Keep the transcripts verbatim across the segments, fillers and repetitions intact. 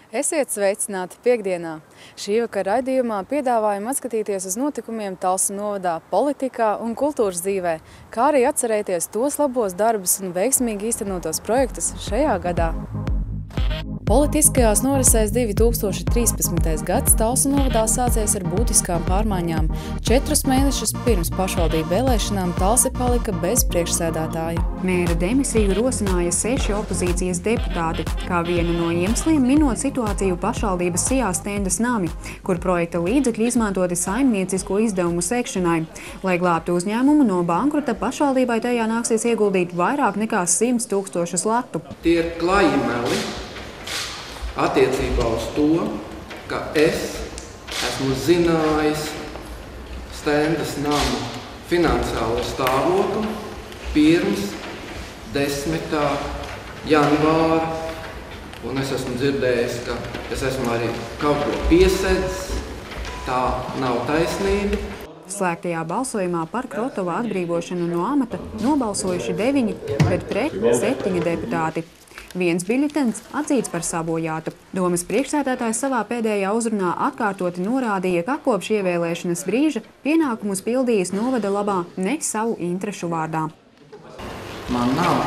Esiet sveicināti piekdienā. Šī vakara raidījumā piedāvājam atskatīties uz notikumiem Talsu novadā politikā un kultūras dzīvē, kā arī atcerēties tos labos darbus un veiksmīgi īstenotos projektus šajā gadā. Politiskajās norisēs divi tūkstoši trīspadsmitais gads Talsu novadā sācies ar būtiskām pārmaiņām. Četrus mēnešus pirms pašvaldību vēlēšanām Talsi palika bez priekšsēdētāja. Mēra demisiju rosināja seši opozīcijas deputāti, kā vienu no iemesliem minot situāciju pašvaldības Sijā Stendas nami, kur projekta līdzekļi izmantoti saimniecisko izdevumu sekšanai. Lai glābtu uzņēmumu no bankrota, pašvaldībai tajā nāksies ieguldīt vairāk nekā simts tūkstošus latu. Tie ir klaji meli attiecībā uz to, ka es esmu zinājis Stendas nama finansiālo stāvokli pirms desmitā janvāra, un es esmu dzirdējis, ka es esmu arī kaut ko piesedzis. Tā nav taisnība. Slēgtajā balsojumā par Krotova atbrīvošanu no amata nobalsojuši deviņi, bet pret septiņi deputāti. Viens biļetens atzīts par sabojātu. Domes priekšsēdētājs savā pēdējā uzrunā atkārtoti norādīja, ka kopš ievēlēšanas brīža pienākumus pildījis novada labā ne savu interešu vārdā. Man nav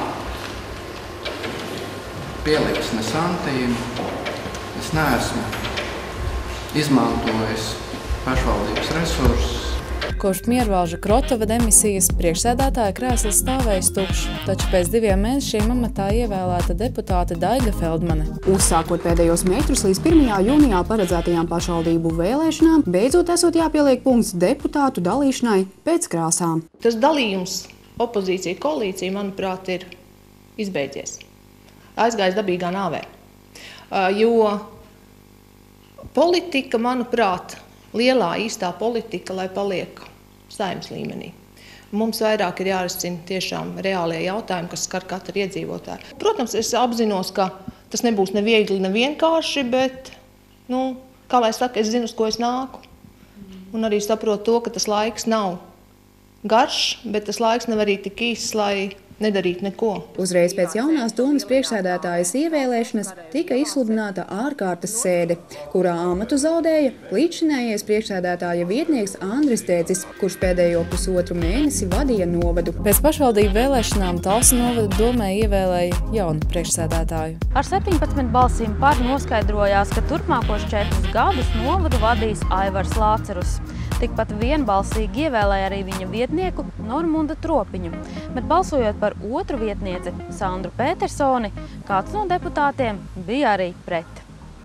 pieliks ne santīmu. Es neesmu izmantojis pašvaldības resursus. Kopš Miervalža Krotova demisijas priekšsēdētāja krēsls stāvējis tukšs, taču pēc diviem mēnešiem amatā ievēlēta deputāte Daiga Feldmane. Uzsākot pēdējos metrus līdz pirmajā jūnijā paredzētajām pašvaldību vēlēšanām, beidzot esot jāpieliek punkts deputātu dalīšanai pēc krāsām. Tas dalījums opozīcija koalīcija, manuprāt, ir izbeidzies. Aizgājis dabīgā nāvē. Jo politika, manuprāt, lielā īstā politika, lai paliek saimnes līmenī. Mums vairāk ir jārisina tiešām reālie jautājumi, kas skar katru iedzīvotāju. Protams, es apzinos, ka tas nebūs ne viegli, ne vienkārši, bet, nu, kā lai saka, es zinu, uz ko es nāku. Un arī saprotu to, ka tas laiks nav garš, bet tas laiks nav arī tik īsts, lai nedarīt neko. Uzreiz pēc jaunās domes priekšsēdētājas ievēlēšanas tika izsludināta ārkārtas sēde, kurā amatu zaudēja līdzšinējais priekšsēdētāja vietnieks Andris Tēcis, kurš pēdējo pusotru mēnesi vadīja novadu. Pēc pašvaldību vēlēšanām Talsu novada domē ievēlēja jaunu priekšsēdētāju. Ar septiņpadsmit balsīm par noskaidrojās, ka turpmākos četrus gadus novadu vadīs Aivars Lācerus. Tikpat vienbalsīgi ievēlēja arī viņa vietnieku Normunda Tropiņu, bet balsojot par otru vietnieci Sandru Pētersoni, kāds no deputātiem bija arī pret.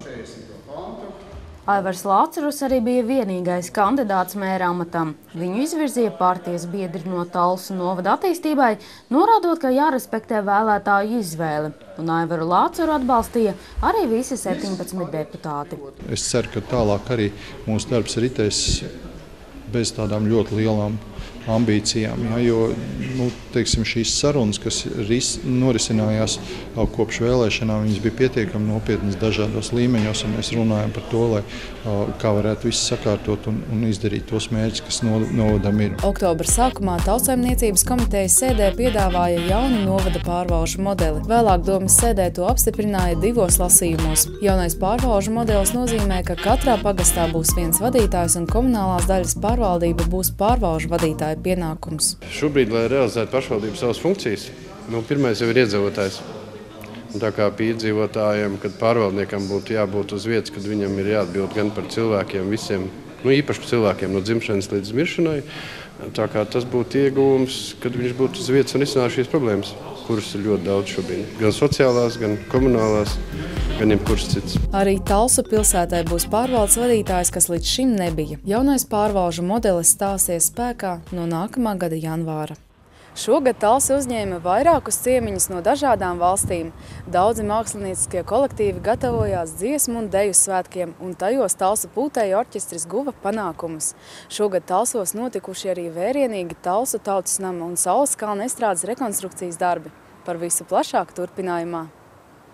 Aivars Lācerus arī bija vienīgais kandidāts mēra amatam. Viņu izvirzīja partijas biedri no Talsu novada attīstībai, norādot, ka jārespektē vēlētāju izvēli. Un Aivaru Lāceru atbalstīja arī visi septiņpadsmit deputāti. Es ceru, ka tālāk arī mūsu darbs ritēs bez tādām ļoti lielām ambīcijām, ja, jo nu, teiksim, šīs sarunas, kas ris, norisinājās kopš vēlēšanām, viņas bija pietiekami nopietnas dažādos līmeņos, un mēs runājam par to, lai kā varētu visu sakārtot un, un izdarīt tos mērķus, kas no, novadam ir. Oktobra sākumā Tautsaimniecības komitejas sēdē piedāvāja jaunu novada pārvalžu modeli. Vēlāk domes sēdē to apstiprināja divos lasījumos. Jaunais pārvalžu modelis nozīmē, ka katrā pagastā būs viens vadītājs un komunālās daļas pārvaldība būs pārvalžu vadītāja pienākums. Šobrīd, lai realizētu pašvaldību savas funkcijas, nu, pirmais jau ir iedzīvotājs. Un tā kā piedzīvotājiem, kad pārvaldniekam būtu jābūt uz vietas, kad viņam ir jāatbild gan par cilvēkiem visiem, nu, īpaši par cilvēkiem no dzimšanas līdz miršanai, tā kā tas būtu ieguvums, kad viņš būtu uz vietas un risinātu šīs problēmas, kuras ir ļoti daudz šobrīd. Gan sociālās, gan komunālās, gan jebkuras cits. Arī Talsu pilsētai būs pārvaldes vadītājs, kas līdz šim nebija. Jaunais pārvalžu modelis stāsies spēkā no nākamā gada janvāra. Šogad Talsi uzņēma vairākus ciemiņus no dažādām valstīm. Daudzi mākslinieciskie kolektīvi gatavojās dziesmu un deju svētkiem, un tajos Talsu pūtēju orķestris guva panākumus. Šogad Talsos notikuši arī vērienīgi Talsu tautas nama un Saules kalna estrādes rekonstrukcijas darbi. Par visu plašāk turpinājumā.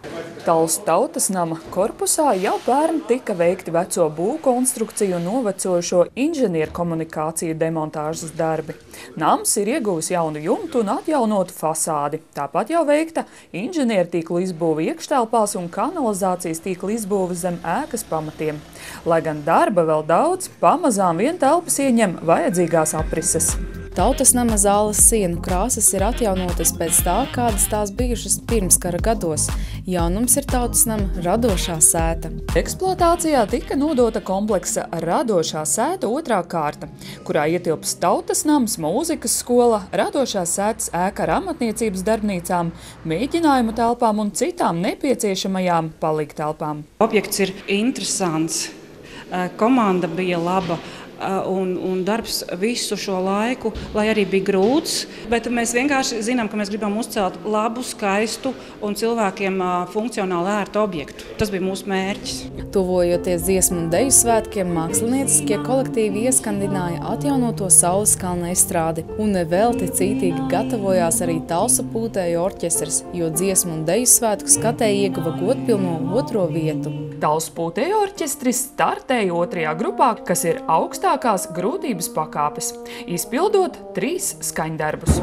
Talsu tautas nama korpusā jau pērn tika veikti veco būvkonstrukciju un novecojušo inženieru komunikāciju demontāžas darbi. Nams ir ieguvis jaunu jumtu un atjaunotu fasādi. Tāpat jau veikta inženieru tīklu izbūve iekštelpās un kanalizācijas tīklu izbūve zem ēkas pamatiem. Lai gan darba vēl daudz, pamazām vien telpas ieņem vajadzīgās aprises. Tautas nama zāles sienu krāsas ir atjaunotas pēc tā, kādas tās bijušas pirmskara gados. Jaunums ir tautas nama radošā sēta. Eksploatācijā tika nodota kompleksa radošā sēta otrā kārta, kurā ietilps tautas nams, mūzikas skola, radošās sētas ēka ar amatniecības darbnīcām, mēģinājumu telpām un citām nepieciešamajām paliktelpām. Objekts ir interesants, komanda bija laba. Un, un darbs visu šo laiku, lai arī bija grūts, bet mēs vienkārši zinām, ka mēs gribam uzcelt labu, skaistu un cilvēkiem funkcionāli ērtu objektu. Tas bija mūsu mērķis. Tuvojoties dziesmu un deju svētkiem, mākslinieciskie kolektīvi ieskandināja atjaunoto Saules kalna estrādi, un nevelti cītīgi gatavojās arī Talsu pūtēju orķestrs, jo dziesmu un deju svētku skatē ieguva godpilno otro vietu. Talsu pūtēju orķestris startēja otrajā grupā, kas ir augstākās grūtības pakāpes, izpildot trīs skaņdarbus.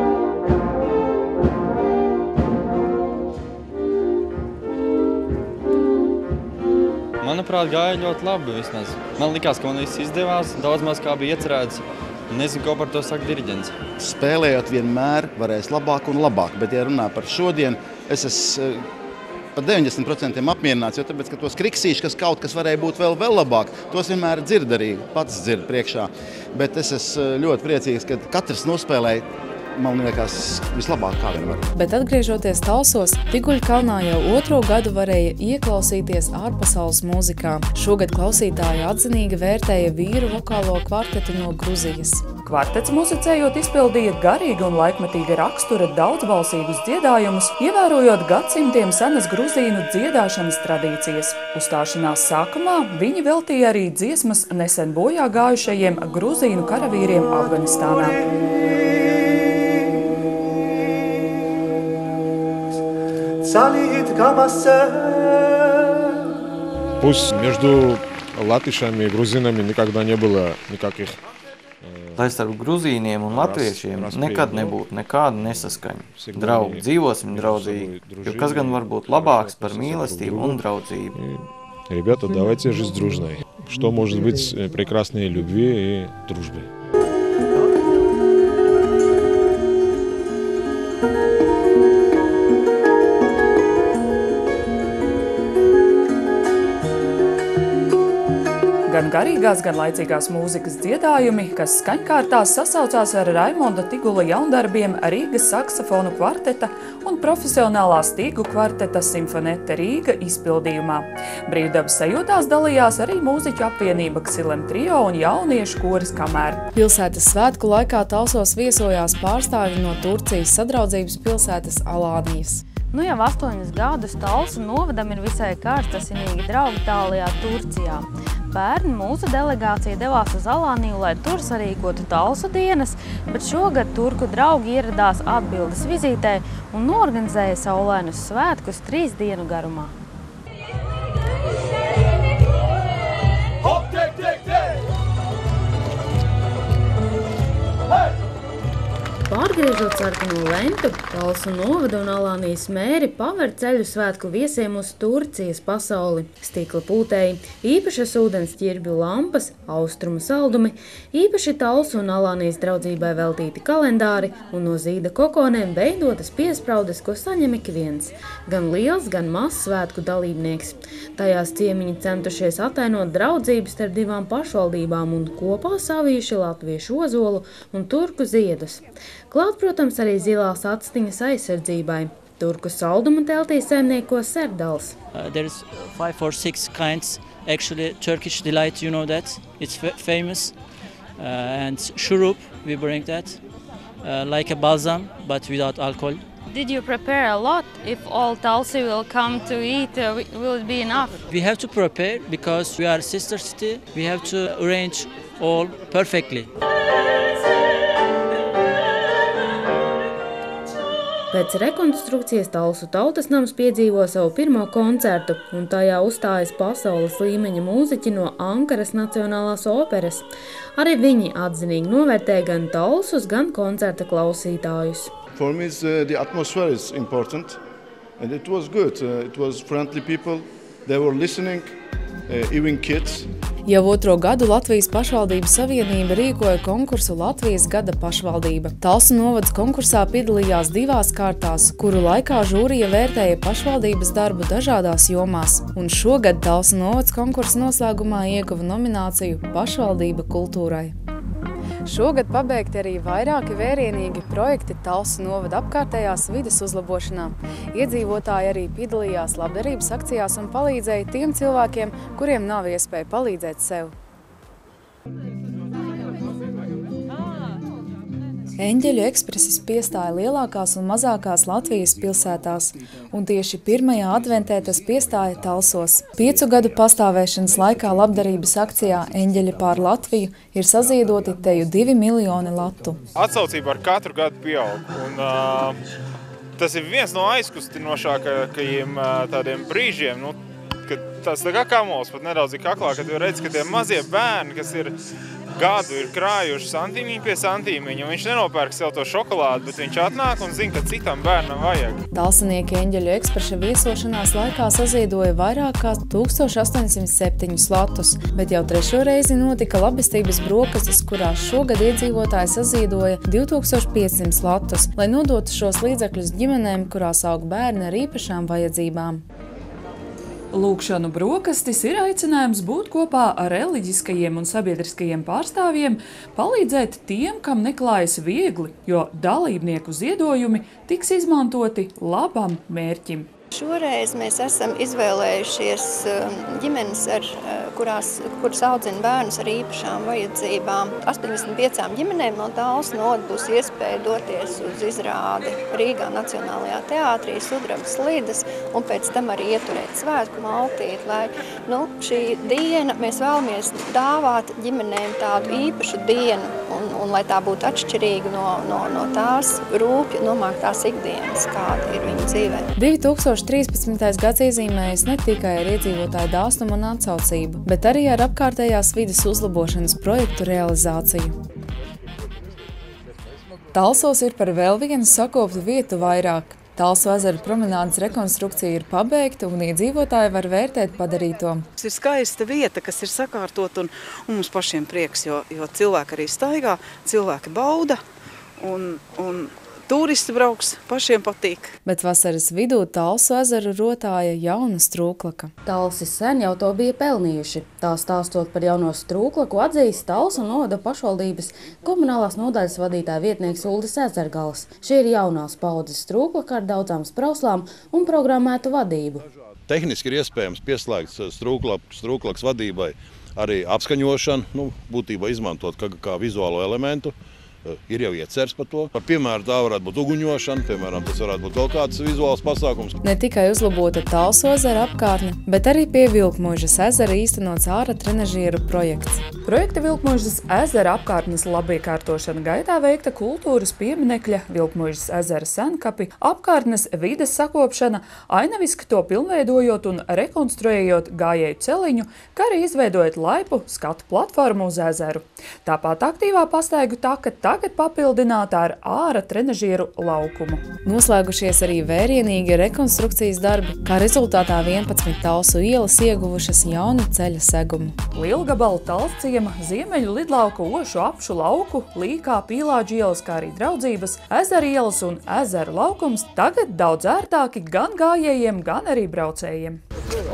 Manuprāt, gāja ļoti labi vismaz. Man likās, ka man viss izdevās, daudz maz kā bija iecerēts. Nezinu, ko par to saka diriģents. Spēlējot vienmēr varēs labāk un labāk, bet ja runā par šodien, es esmu par deviņdesmit procentiem apmierināts, jo tāpēc, ka tos kriksīši, kas kaut kas varēja būt vēl, vēl labāk, tos vienmēr dzird arī, pats dzird priekšā. Bet es esmu ļoti priecīgs, ka katrs nospēlēja, man liekas, vislabāk kā vien var. Bet atgriežoties Talsos, Tiguļkalnā jau otro gadu varēja ieklausīties ārpasaules mūzikā. Šogad klausītāji atzinīgi vērtēja vīru vokālo kvartetu no Gruzijas. Kvartets muzicējot izpildīja garīga un laikmetīga rakstura daudzbalsīgus dziedājumus, ievērojot gadsimtiem senas gruzīnu dziedāšanas tradīcijas. Uzstāšanās sākumā viņi veltīja arī dziesmas nesen bojā gājušajiem gruzīnu karavīriem Afganistānā. Пусть между латышами и грузинами никогда не было никаких. Lai starp gruzīniem un latviešiem nekad nebūtu nekāda nesaskaņa. Draugi, dzīvosim draudzīgi, jo kas gan var būt labāks par mīlestību un draudzību. Ребята, давайте жить дружной. Что может быть прекраснее любви и дружбы? Gan garīgās, gan laicīgās mūzikas dziedājumi, kas skaņkārtās sasaucās ar Raimonda Tigula jaundarbiem Rīgas saksofonu kvarteta un profesionālā stīgu kvarteta Simfonete Rīga izpildījumā. Brīvdabas sajūtās dalījās arī mūziķu apvienība Xilem trio un jauniešu koris Kamēr. Pilsētas svētku laikā Talsos viesojās pārstāvji no Turcijas sadraudzības pilsētas Alānijas. Nu jau astoņus gadus Talsu novadam ir visai karstasinīgi draugi tālajā Turcijā. Pērn mūsu delegācija devās uz Alāniju, lai tur sarīkotu Talsu dienas, bet šogad turku draugi ieradās atbildes vizītē un norganizēja saulainus svētkus trīs dienu garumā. Pārgriežot sarkano lentu, Talsu novada un Alānijas mēri paver ceļu svētku viesiem uz Turcijas pasauli. Stikla pūtēji, īpašas ūdens ķirbju lampas, austrumu saldumi, īpaši Talsu un Alānijas draudzībai veltīti kalendāri un no zīda kokonēm veidotas piespraudes, ko saņem ik viens. Gan liels, gan mazs svētku dalībnieks. Tajās ciemiņi centušies atainot draudzības starp divām pašvaldībām un kopā savījuši latviešu ozolu un turku ziedus. Klāt, protams, arī zilās actiņas aizsardzībai. Turku saldumu teltī saimnieko Serdals. Uh, there's five or six kinds. Actually, Turkish delight, you know that. It's famous. Uh, and shurup, we bring that. Uh, like a balsam, but without alcohol. Did you prepare a lot? If all Talsi will come to eat, uh, will it be enough? We have to prepare because we are a sister city. We have to arrange all perfectly. Pēc rekonstrukcijas Talsu tautas nams piedzīvo savu pirmo koncertu, un tajā uzstājas pasaules līmeņa mūziķi no Ankaras Nacionālās operas. Arī viņi atzinīgi novērtē gan Talsus, gan koncerta klausītājus. For me, uh, the atmosphere is important, and it was good. Uh, it was friendly people. They were listening, uh, even kids. Jau otro gadu Latvijas pašvaldības savienība rīkoja konkursu Latvijas gada pašvaldība. Talsu novads konkursā piedalījās divās kārtās, kuru laikā žūrija vērtēja pašvaldības darbu dažādās jomās. Un šogad Talsu novads konkursa noslēgumā ieguva nomināciju Pašvaldība kultūrai. Šogad pabeigti arī vairāki vērienīgi projekti Talsu novada apkārtējās vides uzlabošanā. Iedzīvotāji arī piedalījās labdarības akcijās un palīdzēja tiem cilvēkiem, kuriem nav iespēja palīdzēt sev. Eņģeļu ekspresis piestāja lielākās un mazākās Latvijas pilsētās, un tieši pirmajā adventē tas piestāja Talsos. Piecu gadu pastāvēšanas laikā labdarības akcijā Eņģeļi pār Latviju ir saziedoti teju divi miljoni latu. Atsaucība ar katru gadu pieaug, un uh, tas ir viens no aizkustinošākajiem uh, tādiem brīžiem, nu, kad tas tā kā kamols, pat nedaudz ir kaklā, kad tu redz, ka tie mazie bērni, kas ir gadu ir krājuši santīmiņu pie santīmiņu, un viņš nenopērk sev to šokolādu, bet viņš atnāk un zina, ka citam bērnam vajag. Talsanieki Eņģeļu ekspresa viesošanās laikā saziedoja vairāk kā tūkstoš astoņsimt septiņus latus, bet jau trešo reizi notika labestības brokastis, kurās šogad iedzīvotāji saziedoja divi tūkstoši piecsimt latus, lai nodotu šos līdzekļus ģimenēm, kurās aug bērni ar īpašām vajadzībām. Lūkšanu brokastis ir aicinājums būt kopā ar reliģiskajiem un sabiedriskajiem pārstāvjiem, palīdzēt tiem, kam neklājas viegli, jo dalībnieku ziedojumi tiks izmantoti labam mērķim. Šoreiz mēs esam izvēlējušies ģimenes, ar, kurās, kuras audzina bērnus ar īpašām vajadzībām. astoņdesmit piecām ģimenēm no Talsu novada būs iespēja doties uz izrādi Rīgā Nacionālajā teātrī, Sudraba slidas, un pēc tam arī ieturēt svētku maltīti, lai nu, šī diena mēs vēlamies dāvāt ģimenēm tādu īpašu dienu, un, un lai tā būtu atšķirīga no, no, no tās rūpju nomāktās ikdienas, kāda ir viņu dzīvē. divi tūkstoši trīspadsmitais gads iezīmējas ne tikai ar iedzīvotāju dāsnumu un atsaucību, bet arī ar apkārtējās vides uzlabošanas projektu realizāciju. Talsos ir par vēl vienu sakoptu vietu vairāk. Talsu ezera promenādes rekonstrukcija ir pabeigta un iedzīvotāji var vērtēt padarīto. Tas ir skaista vieta, kas ir sakārtot un, un mums pašiem prieks, jo, jo cilvēki arī staigā, cilvēki bauda un, un turisti brauks, pašiem patīk. Bet vasaras vidū Talsu ezeru rotāja jauna strūklaka. Talsi sen jau to bija pelnījuši. Tā stāstot par jauno strūklaku atzīst Talsu novada pašvaldības komunālās nodaļas vadītāja vietnieks Uldis Ezergals. Šī ir jaunās paudzes strūklaka ar daudzām sprauslām un programmētu vadību. Tehniski ir iespējams pieslēgt strūklakas vadībai arī apskaņošanu, nu, būtībā izmantot kā, kā vizuālo elementu. Ir jau ieceres par to. Par piemēru tā varētu būt uguņošana, piemēram, tas varētu būt vēl kāds vizuāls pasākums. Ne tikai uzlabota Talsu ezera apkārtne, bet arī pie Vilkmuižas ezera īstenots āra trenažieru projekts. Projekta Vilkmuižas ezera apkārtnes labiekārtošana gaitā veikta kultūras pieminekļa Vilkmuižas ezera senkapi, apkārtnes vides sakopšana, ainaviski to pilnveidojot un rekonstruējot gājēju celiņu, kā arī izveidojot laipu skatu platformu uz ezeru. Tāpat aktīvā pastaigu taka tagad papildināta ar āra trenažieru laukumu. Noslēgušies arī vērienīgi rekonstrukcijas darbi, kā rezultātā vienpadsmit Talsu ielas ieguvušas jaunu ceļa segumu. Lielgabala Talsciema, Ziemeļu lidlauka, Ošu apšu lauku, Līkā, Pīlāģu ielas, kā arī Draudzības, Ezera ielas un ezeru laukums tagad daudz ērtāki gan gājējiem, gan arī braucējiem.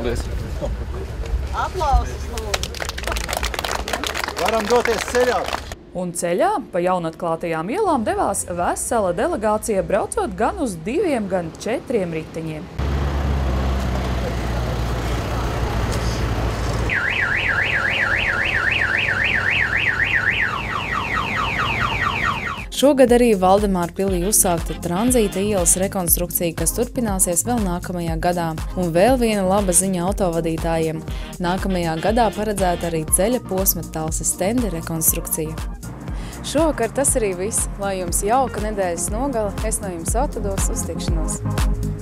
Aplausus, lūdzu! Varam doties ceļā! Un ceļā pa jaunatklātajām ielām devās vesela delegācija, braucot gan uz diviem, gan četriem riteņiem. Šogad arī Valdemāra pilī uzsākta tranzīta ielas rekonstrukcija, kas turpināsies vēl nākamajā gadā. Un vēl viena laba ziņa autovadītājiem. Nākamajā gadā paredzēta arī ceļa posma Talses stendi rekonstrukcija. Šovakar tas arī viss. Lai jums jauka nedēļas nogale, es no jums atvados uz tikšanos.